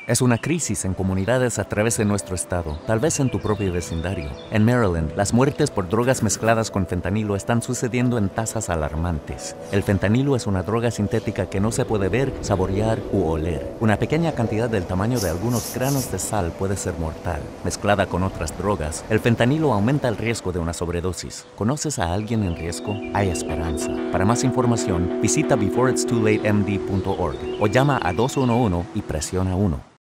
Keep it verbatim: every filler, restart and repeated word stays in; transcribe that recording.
Es una crisis en comunidades a través de nuestro estado, tal vez en tu propio vecindario. En Maryland, las muertes por drogas mezcladas con fentanilo están sucediendo en tasas alarmantes. El fentanilo es una droga sintética que no se puede ver, saborear u oler. Una pequeña cantidad del tamaño de algunos granos de sal puede ser mortal. Mezclada con otras drogas, el fentanilo aumenta el riesgo de una sobredosis. ¿Conoces a alguien en riesgo? Hay esperanza. Para más información, visita before its too late m d punto org o llama a dos uno uno y presiona uno.